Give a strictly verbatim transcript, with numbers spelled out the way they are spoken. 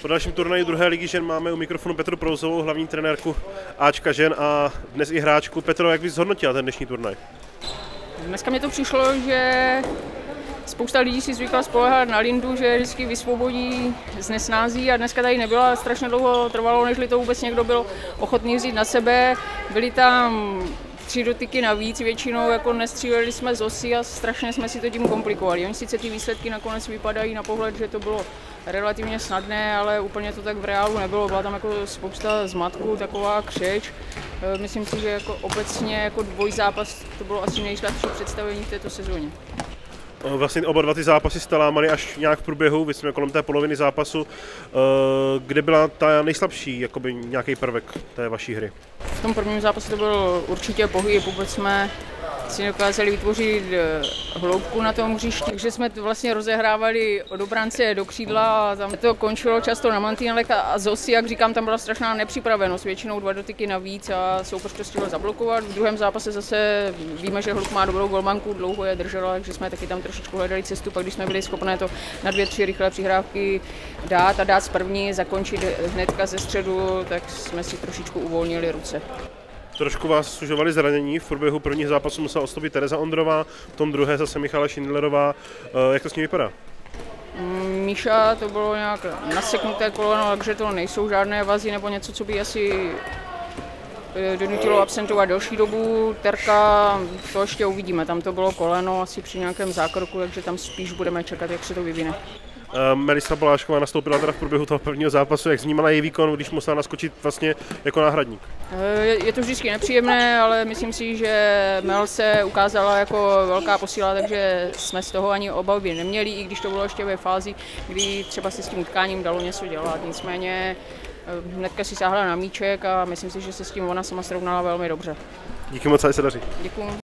Po dalším turnaji druhé ligy žen máme u mikrofonu Petru Prouzovou, hlavní trenérku Ačka žen a dnes i hráčku. Petro, jak bys zhodnotila ten dnešní turnaj? Dneska mi to přišlo, že spousta lidí si zvykla spoléhat na Lindu, že vždycky vysvobodí z nesnází a dneska tady nebyla. Strašně dlouho trvalo, než to vůbec někdo byl ochotný vzít na sebe. Byly tam tři dotyky navíc, většinou jako nestříleli jsme z osy a strašně jsme si to tím komplikovali. Oni sice ty výsledky nakonec vypadají na pohled, že to bylo relativně snadné, ale úplně to tak v reálu nebylo. Byla tam jako spousta zmatků, taková křeč. Myslím si, že jako obecně jako dvojzápas to bylo asi nejslabší představení v této sezóně. Vlastně oba dva ty zápasy jste lámali až nějak v průběhu, vy jsme kolem té poloviny zápasu. Kde byla ta nejslabší, jakoby nějaký prvek té vaší hry? V tom prvním zápase to byl určitě pohyb, vůbec jsme si dokázali vytvořit hloubku na tom hřišti, takže jsme to vlastně rozehrávali od obránce do křídla a tam to končilo často na mantinelech a z osy, jak říkám, tam byla strašná nepřipravenost, většinou dva dotyky navíc a soupeř to stihl zablokovat. V druhém zápase zase víme, že Hluk má dobrou golmanku, dlouho je držela, takže jsme taky tam trošičku hledali cestu, pak když jsme byli schopné to na dvě, tři rychlé přihrávky dát a dát z první, zakončit hnedka ze středu, tak jsme si trošičku uvolnili ruce. Trošku vás sužovali zranění, v průběhu prvních zápasů musela odstoupit Tereza Ondrová, v tom druhé zase Michala Šindlerová. Jak to s ní vypadá? Míša, to bylo nějak naseknuté koleno, takže to nejsou žádné vazy nebo něco, co by asi donutilo absentovat delší dobu. Terka, to ještě uvidíme, tam to bylo koleno asi při nějakém zákroku, takže tam spíš budeme čekat, jak se to vyvine. Melisa Polášková nastoupila teda v průběhu toho prvního zápasu, jak vnímala její výkon, když musela naskočit vlastně jako náhradník? Je to vždycky nepříjemné, ale myslím si, že Mel se ukázala jako velká posíla, takže jsme z toho ani obavy neměli, i když to bylo ještě ve fázi, kdy třeba se s tím utkáním dalo něco dělat. Nicméně hnedka si sáhla na míček a myslím si, že se s tím ona sama srovnala velmi dobře. Díky moc, ať se daří. Děkuju.